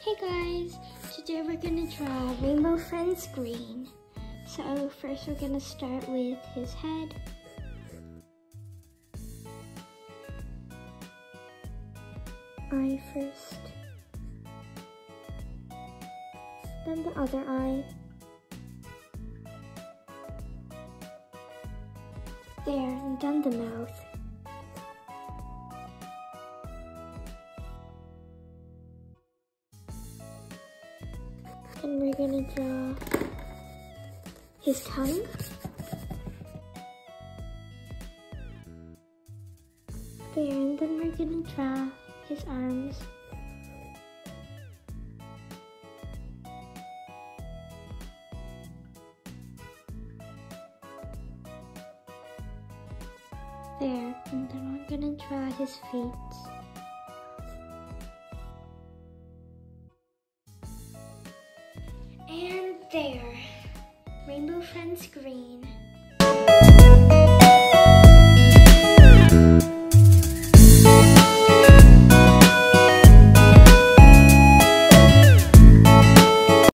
Hey guys, today we're gonna draw Rainbow Friends Green. So first we're gonna start with his head. Eye first. Then the other eye. There, and then the mouth. And we're gonna draw his tongue. There, and then we're gonna draw his arms. There, and then we're gonna draw his feet. And there, Rainbow Friends Green.